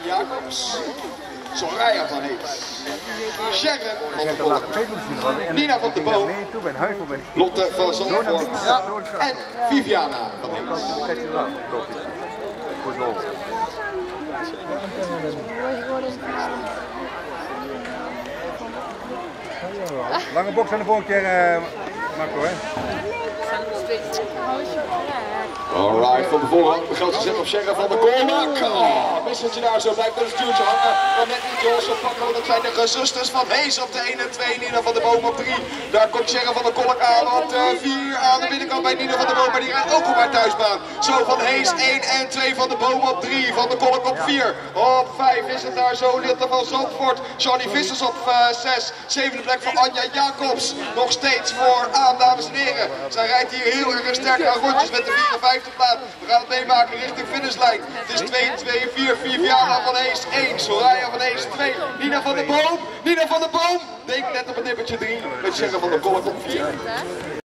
Jacobs, Soraya van Hees, Sharon van de Kolk, Nina van de Boom, Lotte van Zandvoort en Viviana van Hees. Lange box aan de volgende keer, Marco, hè? Alright, van de voorhand groot gezet op Sharon van de Kolk. Wisseltje daar, zo blijft er een stuurtje hangen. Maar net niet Jos op pakken, want dat zijn de gezusters van Hees op de 1 en 2. Nina van de Boom op 3. Daar komt Sharon van de Kolk aan op de 4. Aan de binnenkant bij Nina van de Boom, maar die rijdt ook op haar thuisbaan. Zo van Hees 1 en 2, van de Boom op 3. Van de Kolk op 4. Op 5 is het daar zo Litte van Zandvoort. Johnny Vissers op 6. Zevende plek voor Anja Jacobs. Nog steeds vooraan, dames en heren. Zij rijdt hier heel erg sterk aan rondjes met de 54 plaats. We gaan het meemaken richting finishlijn. Het is 2, 2, 4, Viviana van Hees 1, Soraya van Hees 2, Nina van de Boom. Nina van de Boom, denk net op het nippertje 3, met Sharon van de Kolk op 4.